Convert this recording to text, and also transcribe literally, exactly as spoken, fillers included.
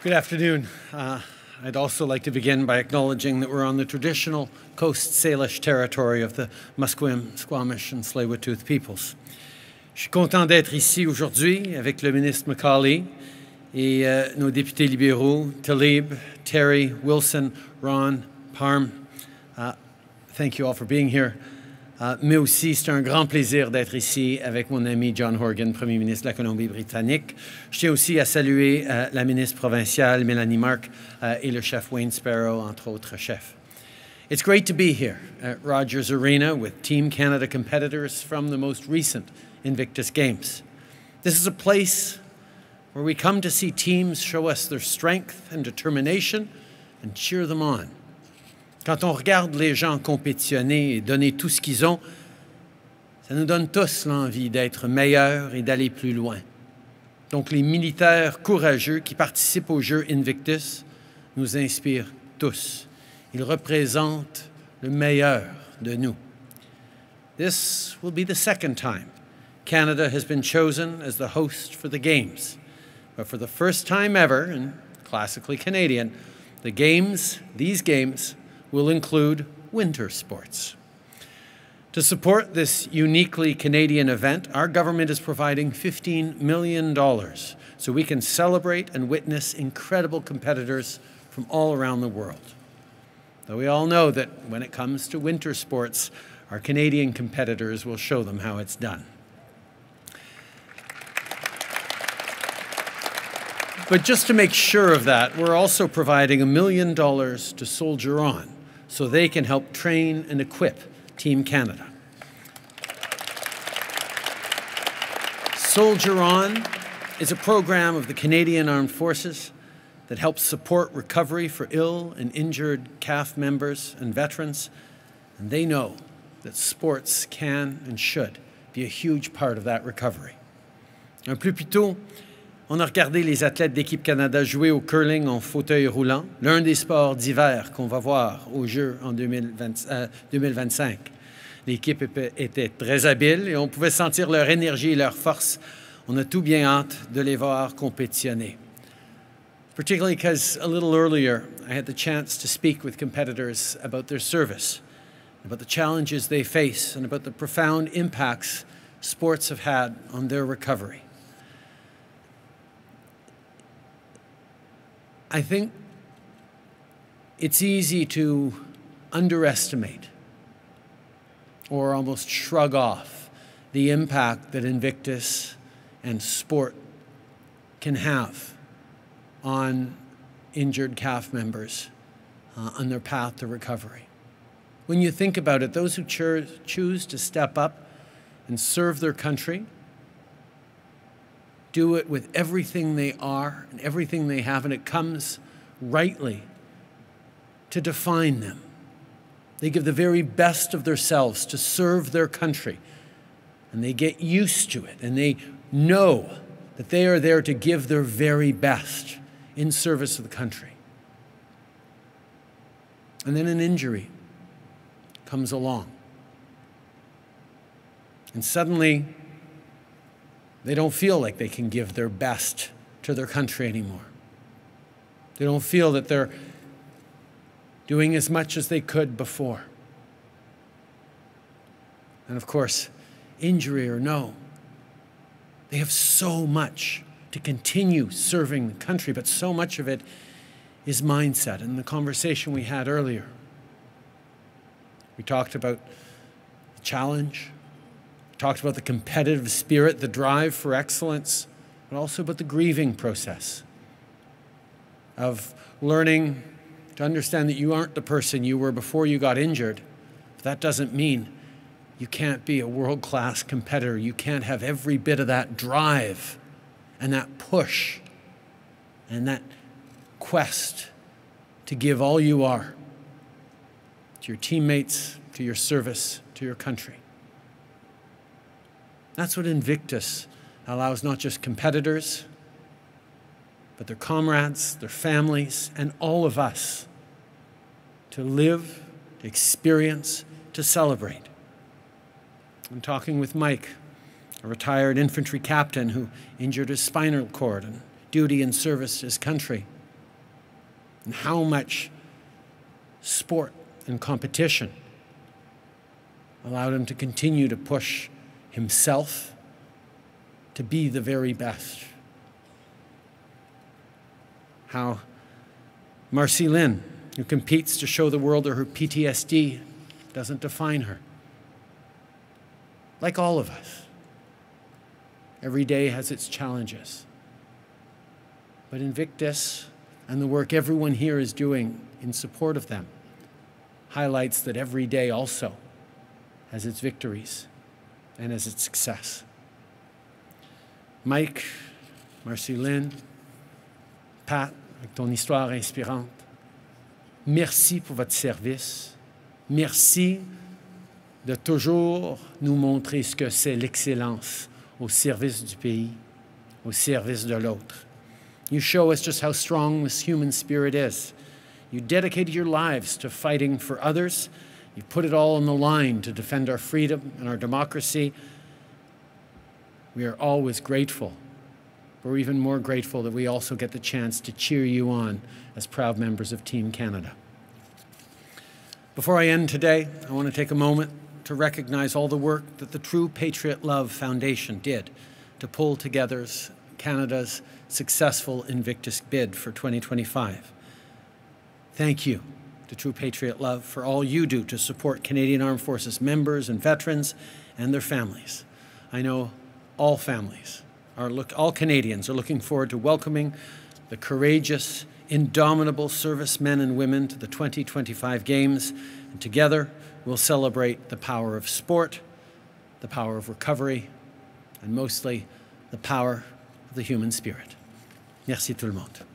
Good afternoon. Uh, I'd also like to begin by acknowledging that we're on the traditional Coast Salish territory of the Musqueam, Squamish, and Tsleil-Waututh peoples. Je suis content d'être ici aujourd'hui avec le ministre Macaulay et euh, nos députés libéraux, Talib, Terry, Wilson, Ron, Parm. Uh, thank you all for being here. Uh, mais aussi, c'est un grand plaisir d'être ici avec mon ami John Horgan, Premier ministre de la Colombie-Britannique. Je tiens aussi à saluer uh, la ministre provinciale, Mélanie Mark, uh, et le chef Wayne Sparrow, entre autres chefs. It's great to be here at Rogers Arena with Team Canada competitors from the most recent Invictus Games. This is a place where we come to see teams show us their strength and determination and cheer them on. Quand on regarde les gens compétitionner et donner tout ce qu'ils ont, ça nous donne tous l'envie d'être meilleurs et d'aller plus loin. Donc les militaires courageux qui participent aux Jeux Invictus nous inspirent tous. Ils représentent le meilleur de nous. This will be the second time Canada has been chosen as the host for the Games. But for the first time ever, and classically Canadian, the Games, these Games, will include winter sports. To support this uniquely Canadian event, our government is providing fifteen million dollars so we can celebrate and witness incredible competitors from all around the world. Though we all know that when it comes to winter sports, our Canadian competitors will show them how it's done. But just to make sure of that, we're also providing a million dollars to Soldier On, so they can help train and equip Team Canada. Soldier On is a program of the Canadian Armed Forces that helps support recovery for ill and injured C A F members and veterans, and they know that sports can and should be a huge part of that recovery. Un peu plus tôt, on a regardé les athlètes d'Équipe Canada jouer au curling en fauteuil roulant, l'un des sports d'hiver qu'on va voir aux Jeux en deux mille vingt-cinq. L'équipe était très habile et on pouvait sentir leur énergie et leur force. On a tout bien hâte de les voir compétitionner. Particularly because a little earlier, I had the chance to speak with competitors about their service, about the challenges they face, and about the profound impacts sports have had on their recovery. I think it's easy to underestimate or almost shrug off the impact that Invictus and sport can have on injured C A F members uh, on their path to recovery. When you think about it, those who cho- choose to step up and serve their country do it with everything they are and everything they have, and it comes rightly to define them. They give the very best of themselves to serve their country, and they get used to it, and they know that they are there to give their very best in service of the country. And then an injury comes along, and suddenly they don't feel like they can give their best to their country anymore. They don't feel that they're doing as much as they could before. And of course, injury or no, they have so much to continue serving the country, but so much of it is mindset. In the conversation we had earlier, we talked about the challenge, talked about the competitive spirit, the drive for excellence, but also about the grieving process of learning to understand that you aren't the person you were before you got injured. But that doesn't mean you can't be a world-class competitor. You can't have every bit of that drive and that push and that quest to give all you are to your teammates, to your service, to your country. That's what Invictus allows not just competitors, but their comrades, their families, and all of us to live, to experience, to celebrate. I'm talking with Mike, a retired infantry captain who injured his spinal cord on duty and service to his country. and how much sport and competition allowed him to continue to push himself to be the very best. How Marcy Lynn, who competes to show the world that her P T S D doesn't define her. Like all of us, every day has its challenges. But Invictus and the work everyone here is doing in support of them highlights that every day also has its victories and has its success. Mike, Marcy Lynn, Pat, avec ton histoire inspirante, merci pour votre service. Merci de toujours nous montrer ce que c'est l'excellence au service du pays, au service de l'autre. You show us just how strong this human spirit is. You dedicated your lives to fighting for others. You put it all on the line to defend our freedom and our democracy. We are always grateful. We're even more grateful that we also get the chance to cheer you on as proud members of Team Canada. Before I end today, I want to take a moment to recognize all the work that the True Patriot Love Foundation did to pull together Canada's successful Invictus bid for twenty twenty-five. Thank you to True Patriot Love for all you do to support Canadian Armed Forces members and veterans and their families. I know all families, are look, all Canadians are looking forward to welcoming the courageous, indomitable servicemen and women to the twenty twenty-five Games, and together we'll celebrate the power of sport, the power of recovery, and mostly the power of the human spirit. Merci tout le monde.